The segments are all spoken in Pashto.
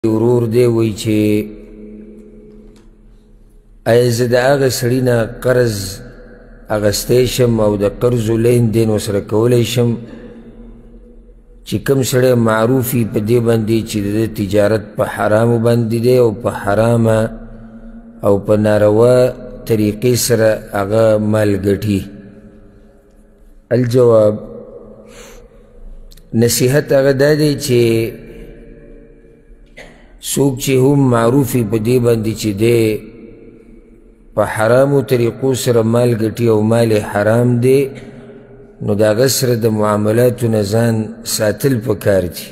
ورور دی وی چې ایا زه د هغه سړي نه قرض اخیستی شم او د قرضو لین دین ورسره کولی شم چې کوم سړی معروف وي په دې باندې چې د تجارت په حرامو باندې دی او په حرامه او په ناروا طریقې سره هغه مال ګټي. الجواب نصیحت هغه دا دی چې څوک چې هم معروف وي په دې باندې چې دی په حرامو طریقو سره مال ګټي او مال حرام دی نو د هغه سره د معاملاتو نه ځان ساتل پکار دي.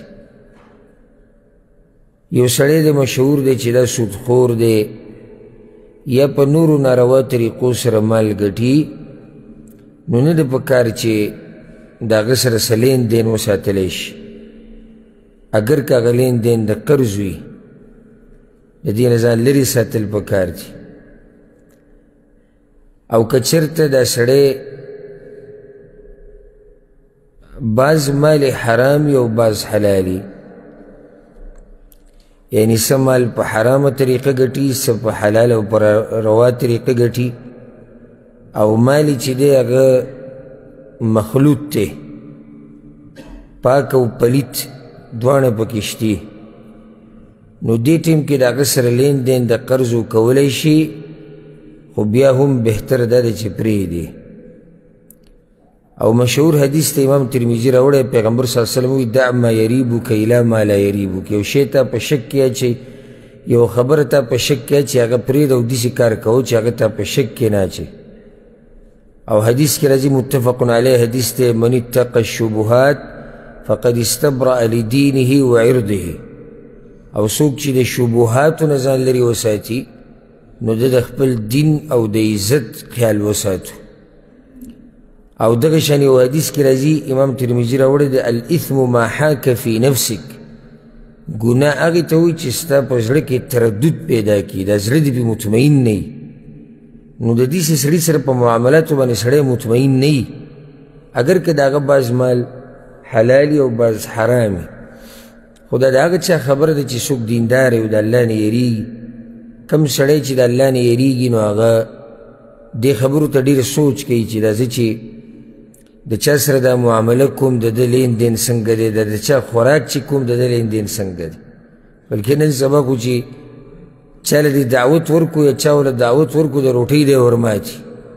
یو سړی د مشهور دی چې دا سودخور دی یا په نورو ناروا طریقو سره مال ګټي نو نه ده پکار چې د هغه سره څه لین دین وساتلی شي. اگر که هغه لین دین د قرض وي د دې نه ځان لرې ساتل پکار دي. او که چېرته دا سړی بعض مال حرام او بعض حلالي یعنی څه مال په حرامه طریقه ګټي څه په حلال او په روا طریقه ګټي او مال چې دی هغه مخلوط دی پاک او پلیت دواړه پکې شتي نو دې ټیم کې د هغه سره لین دین د قرضو کولی شي خو بیا هم بهتر دا دی چې پرېږدي. او مشهور حدیث ته امام ترمذي راوړی پیغمبر صلی الله علیه وسلم وایي دع ما یریبک الی ما لا یریبک. یو شی ته په شک کې اچوي یو خبره ته په شک کې اچوي هغه پرېږده او داسې کار کوو چې هغه ته په شک کې نه اچوي. او حدیث کې راځي متفق علیه حدیث ته من اتقى الشبهات فقد استبرأ لدینه وعرضه. او څوک چې د شبهاتو نه ځان لرې وساتي نو د خپل دین او د عزت خیال وساتو. او دغه شان یو حدیث کې راځي امام ترمذي راوړی دی الاثم ما حاک فی نفسک. ګناه هغې ته وایي چې ستا په زړه کې تردد پیدا کړي دا زړه دې پې مطمئن نه وي. نو د داسې سړي سره په معاملاتو باندې سړی مطمئن نه وي اگر که د هغه بعض مال حلالي او بعض حرامي. خو دا د هغه چا خبره ده چې څوک دیندار او د الله نه یریږي. کم سړی چې د الله نه یریږي نو هغه دې خبرو ته ډېر سوچ کوي چې دا زه چې د چا سره دا معامله کوم د ده لین دین څنګه دی د چا خوراک چې کوم د ده لین دین څنګه دی. بلکې نن سبا خو چې چا له دې دعوت ورکو یا چا له دعوت ورکو د روټۍ دی ورماتي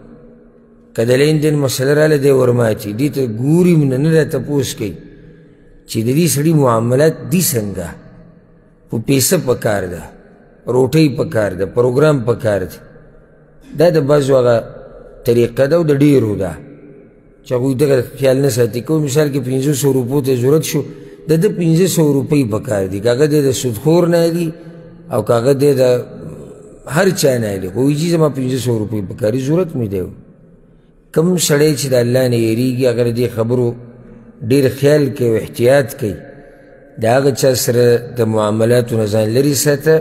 که د لین دین مسله راله دی ورماتي دې ته ګوري نه را تپوس کوي چې د دې سړي معاملات دي څنګه. خو پیسه پکار ده روټۍ پکار ده پروګرام پکار دی. دا د بعضو هغه طریقه ده او د ډېرو ده چې هغوی دغه خیال نه ساتي. کوم مثال کې 500 روپو ته ضرورت شو د ده 500 روپۍ پکار دي که هغه دی د سودخور نه دي او که هغه دی د هر چا نه دی خو وایي چې زما 500 روپۍ پکار دي ضرورت مې دی. کوم سړی چې د الله نه یېرېږي هغه د دې خبرو ډېر خیال کوي او احتیاط کوي د هغه چا سره د معاملاتو نه ځان لرې ساته.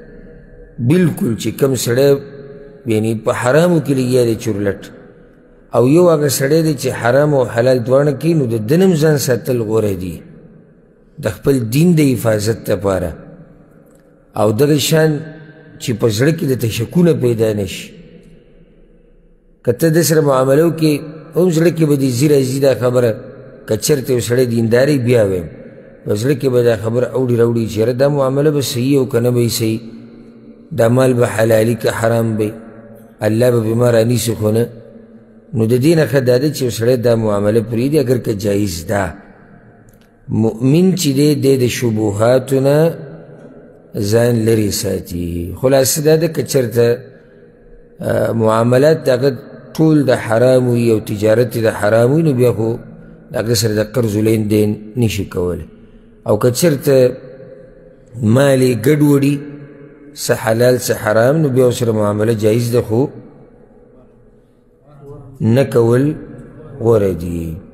بلکل چې کوم سړی یعنی په حرامو کې لګیا دی چورلټ او یو هغه سړی دی چې حرام او حلال دواړه کوي نو د ده نه هم ځان ساتل غوره دي د خپل دین د حفاظت لپاره. او دغه شان چې په زړه کې د تشکونه پیدا نه شي که ته د سره معامله وکړې هم زړه کې به دې ځي راځي دا خبره که چېرته یو سړی دینداري بیا وایم په زړه کې به دا خبره اوړي راوړي چې یاره دا معامله به صحیح او که نه به صحیح دا مال به حلالي که حرام به الله به بما رانیسي خو نه. نو د دې نه ښه دا ده چې یو سړی دا معامله پرېږدي اگر که جایز ده. مؤمن چې دی دی د شبهاتو نه ځان لرې ساتي. خلاصه دا ده که چېرته معاملات د هغه ټول د حرام وي او تجارت د حرام وي نو بیا خو د هغه سره د قرض و لین دین نشي کولی. او که چېرته مال یې ګډوډي څه حلال څه حرام نو بیا ورسره معامله جایز ده خو نه کول غوره دي.